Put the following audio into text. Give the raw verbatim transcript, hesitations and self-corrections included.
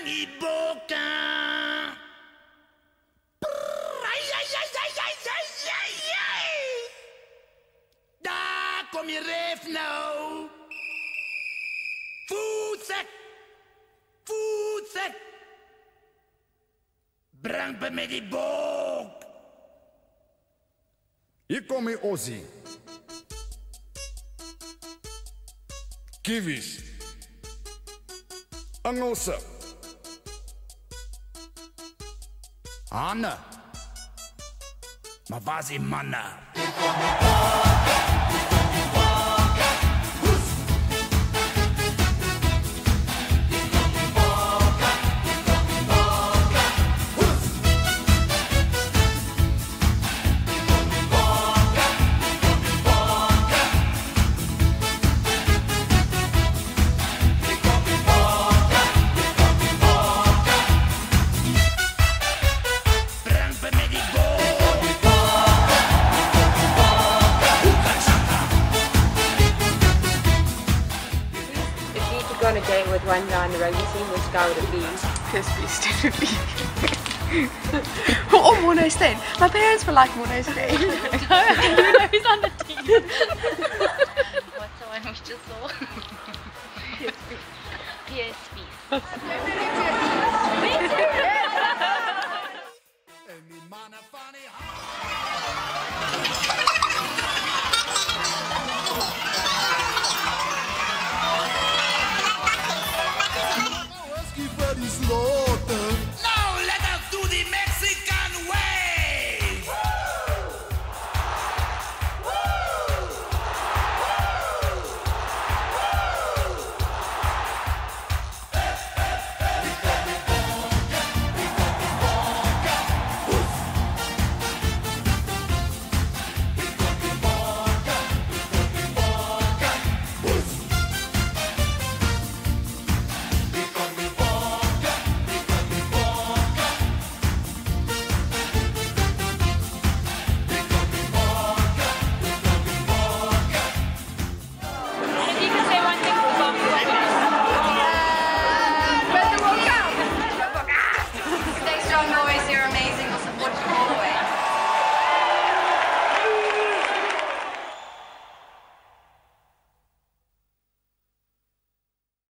die boca. Ai, ai, ai, ai, ai, ai, ai, ai. Daar kom je ref nou. Voedsek. Voedsek. Brang me met die bok. Hier kom die Ozzy. Kiwis. Engelse. Hanne. Maar waar is die mannen? Go on a date with one guy on the rugby team, which guy would it be? Kiss Beast, it would be. Or Mono Stain. My parents were like Mono Stain. I don't even know who's on the team. What's the one we just saw? P S Beast.